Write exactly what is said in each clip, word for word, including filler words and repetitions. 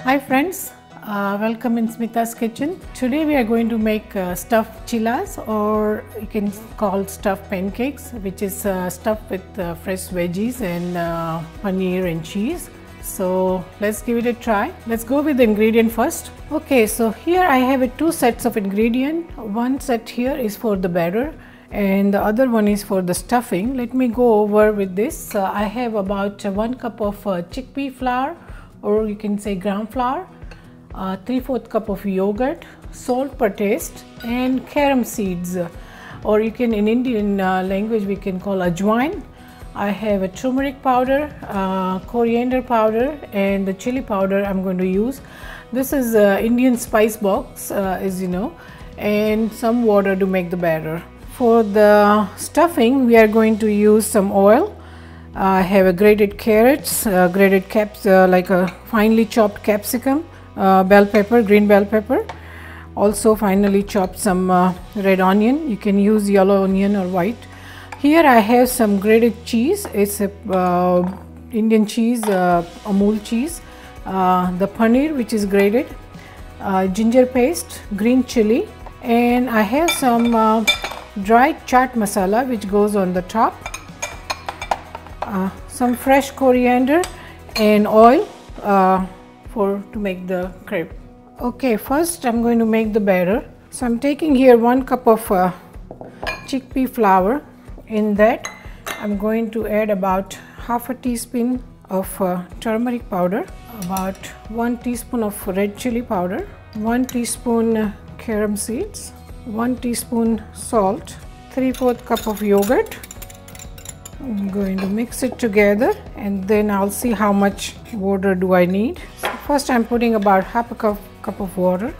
Hi friends, uh, welcome in Smita's kitchen. Today we are going to make uh, stuffed chillas, or you can call stuffed pancakes, which is uh, stuffed with uh, fresh veggies and uh, paneer and cheese. So let's give it a try. Let's go with the ingredient first. Okay, so here I have uh, two sets of ingredient. One set here is for the batter and the other one is for the stuffing. Let me go over with this. Uh, I have about uh, one cup of uh, chickpea flour, or you can say gram flour, uh, three fourth cup of yogurt, salt per taste, and carom seeds, uh, or you can in Indian uh, language we can call ajwain. I have a turmeric powder, uh, coriander powder, and the chili powder I'm going to use. This is uh, Indian spice box, uh, as you know, and some water to make the batter. For the stuffing we are going to use some oil. I have a grated carrots, uh, grated caps, uh, like a finely chopped capsicum, uh, bell pepper, green bell pepper. Also finely chopped some uh, red onion. You can use yellow onion or white. Here I have some grated cheese. It's a uh, Indian cheese, uh, Amul cheese. Uh, the paneer, which is grated, uh, ginger paste, green chili, and I have some uh, dried chaat masala which goes on the top. Uh, some fresh coriander and oil uh, for to make the crepe. Okay, first I'm going to make the batter. So I'm taking here one cup of uh, chickpea flour. In that I'm going to add about half a teaspoon of uh, turmeric powder, about one teaspoon of red chili powder, one teaspoon uh, carom seeds, one teaspoon salt, three fourth cup of yogurt. I'm going to mix it together and then I'll see how much water do I need. So first I'm putting about half a cup, cup of water.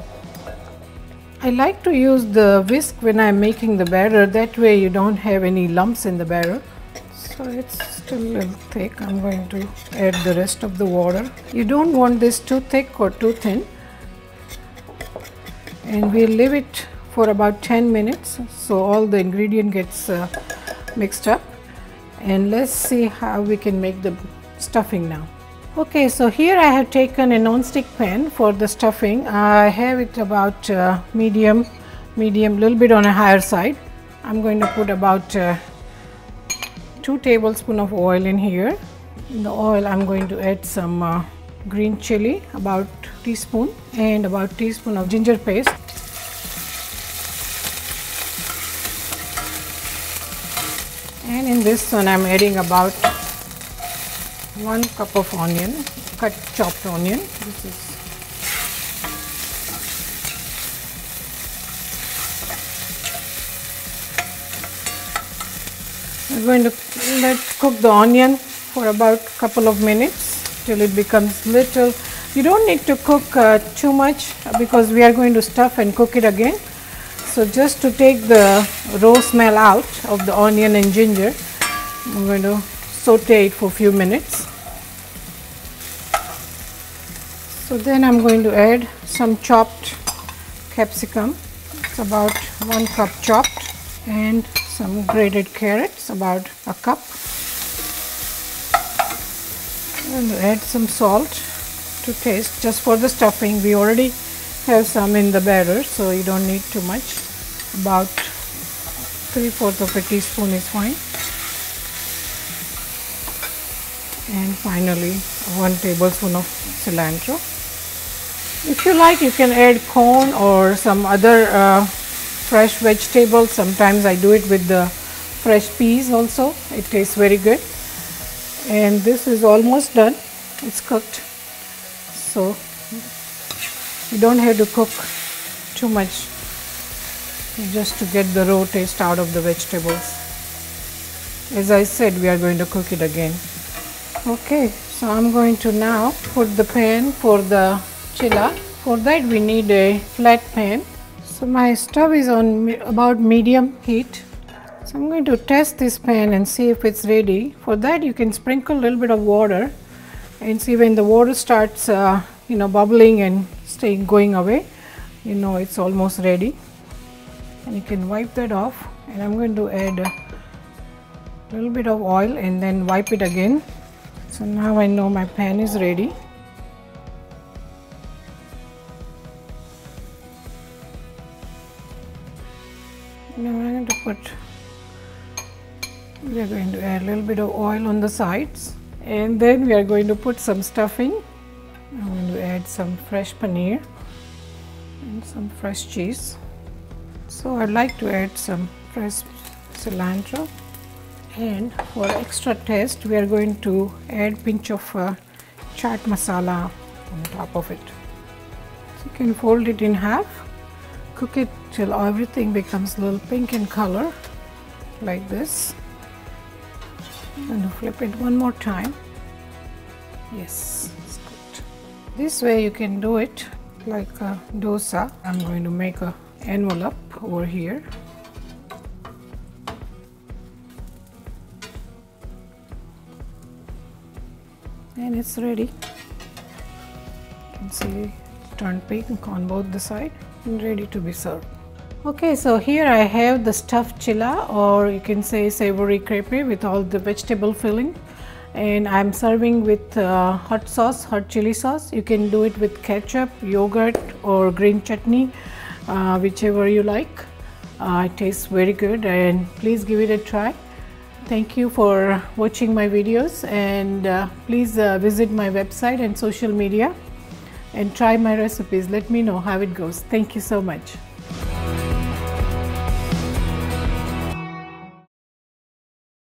I like to use the whisk when I'm making the batter, that way you don't have any lumps in the batter. So it's still a little thick. I'm going to add the rest of the water. You don't want this too thick or too thin. And we'll leave it for about ten minutes so all the ingredient gets uh, mixed up. And let's see how we can make the stuffing now. Okay, so here I have taken a non-stick pan for the stuffing. I have it about uh, medium, medium, little bit on a higher side. I'm going to put about uh, two tablespoons of oil in here. In the oil I'm going to add some uh, green chili, about teaspoon, and about teaspoon of ginger paste. And in this one I'm adding about one cup of onion, cut chopped onion. This is I'm going to let cook the onion for about a couple of minutes till it becomes little. You don't need to cook uh, too much because we are going to stuff and cook it again. So just to take the raw smell out of the onion and ginger, I'm going to saute it for a few minutes. So then I'm going to add some chopped capsicum. It's about one cup chopped, and some grated carrots, about a cup. I'm going to add some salt to taste just for the stuffing. We already have some in the batter, so you don't need too much. About three fourths of a teaspoon is fine. And finally one tablespoon of cilantro. If you like, you can add corn or some other uh, fresh vegetables. Sometimes I do it with the fresh peas also. It tastes very good. And this is almost done. It's cooked. So you don't have to cook too much, just to get the raw taste out of the vegetables. As I said, we are going to cook it again. Okay, so I'm going to now put the pan for the chilla. For that we need a flat pan. So my stove is on me about medium heat. So I'm going to test this pan and see if it's ready. For that you can sprinkle a little bit of water and see when the water starts uh, you know bubbling and staying going away, you know it's almost ready. And you can wipe that off, and I'm going to add a little bit of oil and then wipe it again. So now I know my pan is ready. put, we are going to add a little bit of oil on the sides, and then we are going to put some stuffing. I'm going to add some fresh paneer and some fresh cheese. So I'd like to add some fresh cilantro, and for extra taste we are going to add pinch of uh, chaat masala on top of it. So you can fold it in half, cook it till everything becomes a little pink in color like this. I'm going to flip it one more time. Yes, it's good. This way you can do it like a dosa. I'm going to make a envelope over here. And it's ready. You can see it turned pink on both the sides and ready to be served. Okay, so here I have the stuffed chilla, or you can say savory crepe with all the vegetable filling, and I'm serving with uh, hot sauce, hot chili sauce. You can do it with ketchup, yogurt or green chutney, uh, whichever you like. Uh, it tastes very good, and please give it a try. Thank you for watching my videos, and uh, please uh, visit my website and social media and try my recipes. Let me know how it goes. Thank you so much.